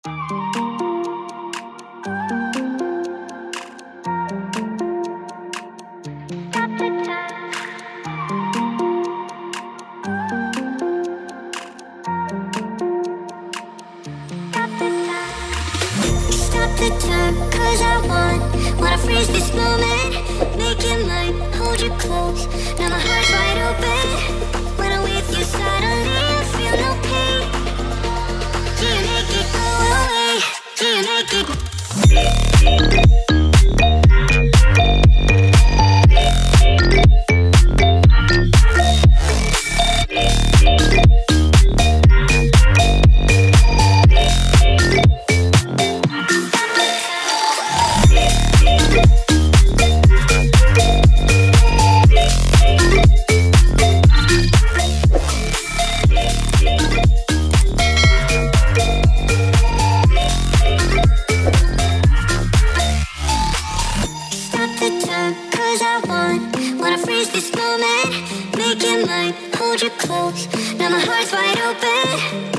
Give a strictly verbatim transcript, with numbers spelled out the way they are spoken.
The time, cause I want, wanna freeze this moment, make it mine, hold you close, now my heart's wide open. When I'm with you suddenly I feel no pain. Do you make it go away? Do you make it? Cause I want, wanna freeze this moment, make it mine, hold you close, now my heart's wide open.